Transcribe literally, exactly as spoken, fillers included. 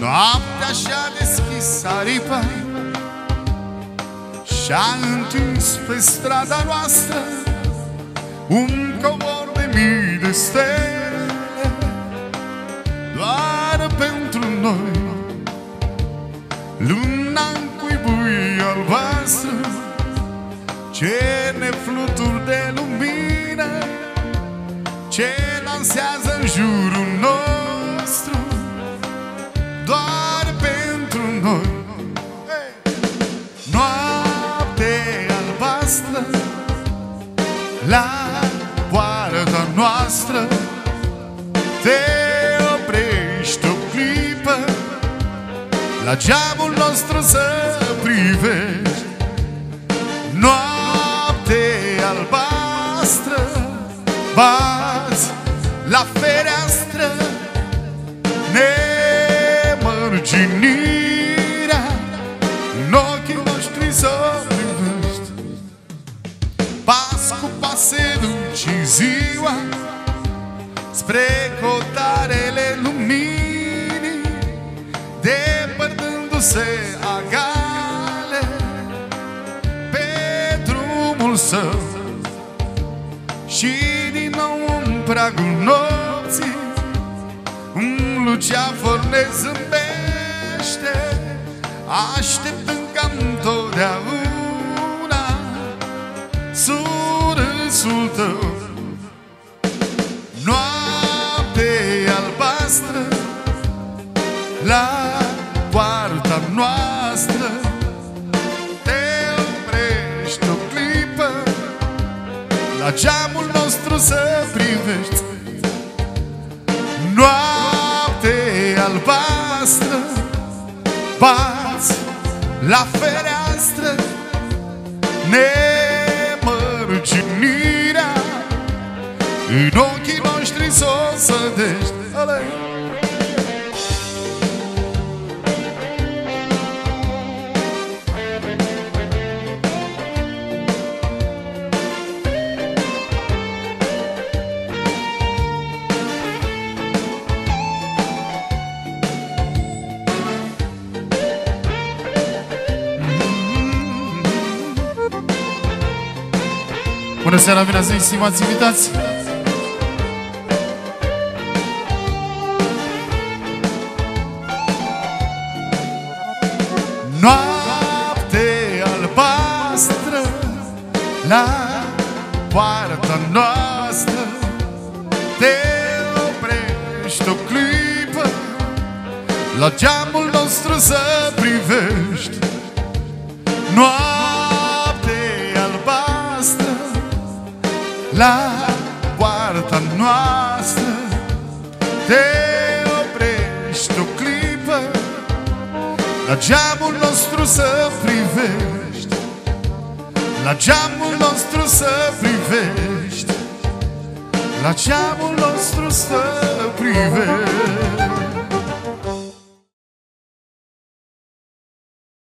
Noaptea și-a deschis aripa și-a întins pe strada noastră un covor de mii de stele. Doar pentru noi luna în cuibui albastră, ce ne fluturi de lumină, ce dansează în jurul nostru. Doar pentru noi, hey! Noapte albastră, la poarta noastră te oprești o clipă, la geamul nostru să privești. Noapte albastră, bați la fereastră nemărginirea, în ochii noștri să privești. Pas cu pas se duce ziua spre cotarele luminii, depărtându-se agale pe drumul său. Și din nou în pragul nopții un luceafăr ne zâmbește, așteptând ca întotdeauna surâsul tău. Noapte albastră, la poarta noastră te oprești o clipă, la geamul nostru să privești. Noapte albastră, bați la fereastră nemărginirea, în ochii noștri s-o sădești. Alei! Bună seara, bine ați venit, stimați invitați! Noapte albastră, la poarta noastră te oprești o clipă, la geamul nostru să privești. Noapte albastră, la poarta noastră te oprești o clipă, la geamul nostru să privești. La geamul nostru să privești. La geamul nostru să privești.